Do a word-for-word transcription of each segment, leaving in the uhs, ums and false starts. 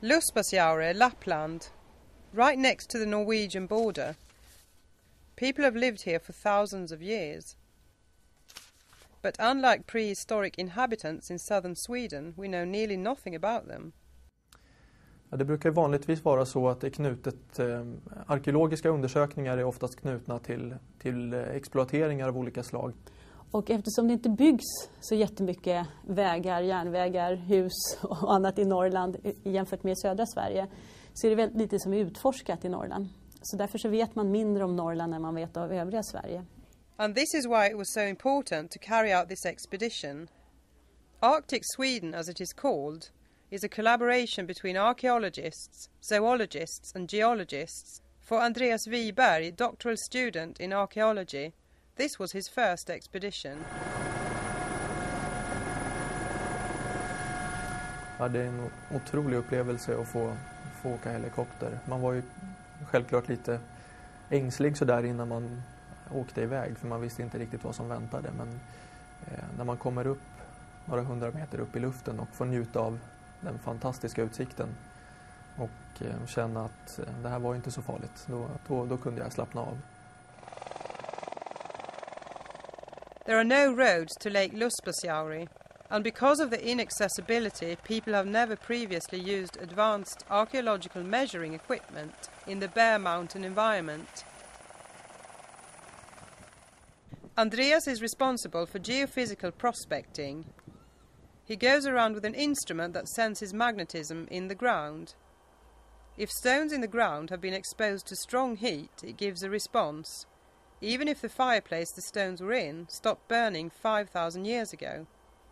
Luspasjaure, Lapland, right next to the Norwegian border. People have lived here for thousands of years. But unlike prehistoric inhabitants in southern Sweden, we know nearly nothing about them. Ja, det brukar vanligtvis vara så att det är knutet, eh, arkeologiska undersökningar är oftast knutna till, till exploateringar av olika slag. Och eftersom det inte byggs så jättemycket vägar, järnvägar, hus och annat i Norrland jämfört med södra Sverige, så är det väldigt lite som är utforskat i Norrland. Så därför så vet man mindre om Norrland än man vet av övriga Sverige. And this is why it was so important to carry out this expedition. Arctic Sweden, as it is called, is a collaboration between archaeologists, zoologists and geologists. For Andreas Wiberg, doctoral student in archaeology, this was his first expedition. Ja, det är en otrolig upplevelse att få, få åka helikopter. Man var ju självklart lite ängslig så där innan man åkte iväg, för man visste inte riktigt vad som väntade. Men eh, när man kommer upp några hundra meter upp i luften och får njuta av den fantastiska utsikten och eh, känna att eh, det här var inte så farligt, då, då, då kunde jag slappna av. There are no roads to Lake Luspasjaure, and because of the inaccessibility, people have never previously used advanced archaeological measuring equipment in the bare mountain environment. Andreas is responsible for geophysical prospecting. He goes around with an instrument that senses magnetism in the ground. If stones in the ground have been exposed to strong heat, it gives a response, even if the fireplace the stones were in stopped burning five thousand years ago.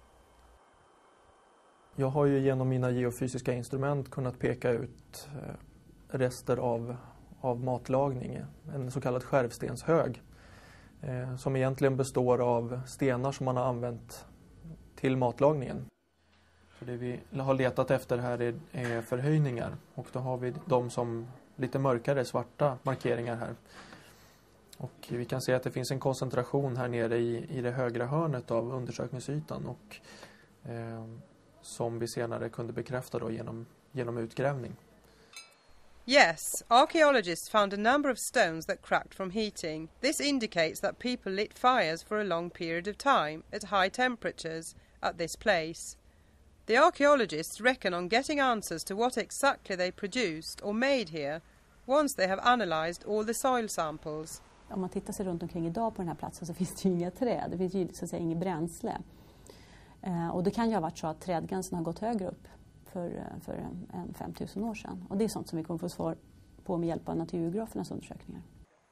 Jag har ju genom mina geofysiska instrument kunnat peka ut rester av, av matlagning, en så kallad skärvstenshög, eh, som egentligen består av stenar som man har använt till matlagningen. Så det vi har letat efter här är, är förhöjningar, och då har vi de som lite mörkare svarta markeringar här. Och vi kan se att det finns en koncentration här nere i, i det högra hörnet av undersökningsytan, och eh, som vi senare kunde bekräfta då genom, genom utgrävning. Yes, archaeologists found a number of stones that cracked from heating. This indicates that people lit fires for a long period of time at high temperatures at this place. The archaeologists reckon on getting answers to what exactly they produced or made here once they have analysed all the soil samples. Om man tittar sig runt omkring idag på den här platsen så finns det ju inga träd, det finns ju så att säga inget bränsle. Eh, och det kan ju ha varit så att trädgränsen har gått högre upp för, för en fem tusen år sedan. Och det är sånt som vi kommer få svar på med hjälp av naturgeografernas undersökningar.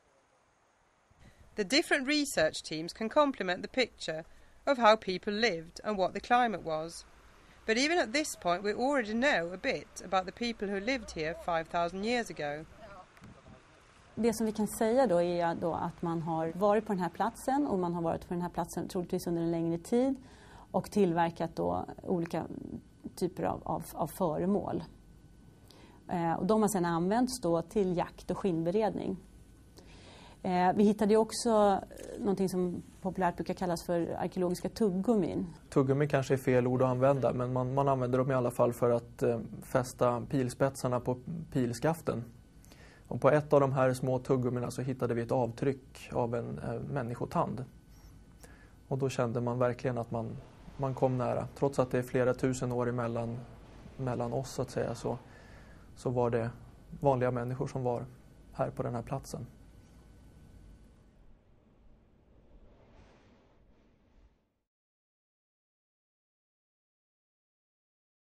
The different research teams can complement the picture of how people lived and what the climate was. But even at this point we already know a bit about the people who lived here five thousand years ago. Det som vi kan säga då är då att man har varit på den här platsen, och man har varit på den här platsen troligtvis under en längre tid och tillverkat då olika typer av, av, av föremål. Eh, och de har sedan använts då till jakt och skinnberedning. Eh, vi hittade ju också någonting som populärt brukar kallas för arkeologiska tuggummin. Tuggummi kanske är fel ord att använda, men man, man använder dem i alla fall för att eh, fästa pilspetsarna på pilskaften. Och på ett av de här små tuggummina så hittade vi ett avtryck av en eh, människotand. Och då kände man verkligen att man, man kom nära. Trots att det är flera tusen år emellan mellan oss så att säga, så, så var det vanliga människor som var här på den här platsen.